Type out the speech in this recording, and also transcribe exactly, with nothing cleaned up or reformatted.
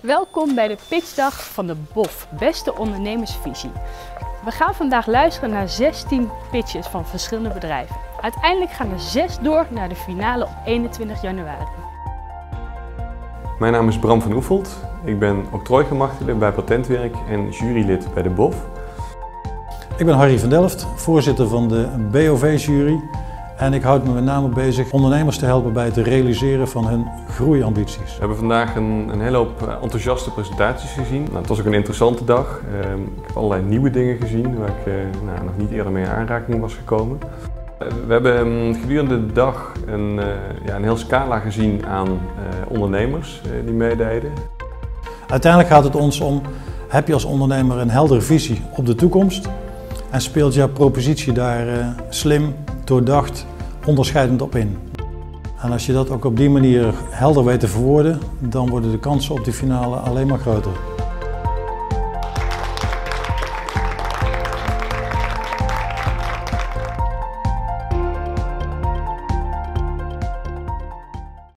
Welkom bij de pitchdag van de B O F, Beste Ondernemersvisie. We gaan vandaag luisteren naar zestien pitches van verschillende bedrijven. Uiteindelijk gaan er zes door naar de finale op eenentwintig januari. Mijn naam is Bram van Oefelt. Ik ben octrooigemachtigde bij Patentwerk en jurylid bij de B O F. Ik ben Harry van Delft, voorzitter van de B O V-jury. En ik houd me met name bezig ondernemers te helpen bij het realiseren van hun groeiambities. We hebben vandaag een, een hele hoop enthousiaste presentaties gezien. Nou, het was ook een interessante dag. Uh, ik heb allerlei nieuwe dingen gezien waar ik uh, nou, nog niet eerder mee in aanraking was gekomen. Uh, we hebben um, gedurende de dag een, uh, ja, een heel scala gezien aan uh, ondernemers uh, die meededen. Uiteindelijk gaat het ons om, heb je als ondernemer een heldere visie op de toekomst en speelt jouw propositie daar uh, slim, doordacht, onderscheidend op in. En als je dat ook op die manier helder weet te verwoorden, dan worden de kansen op die finale alleen maar groter.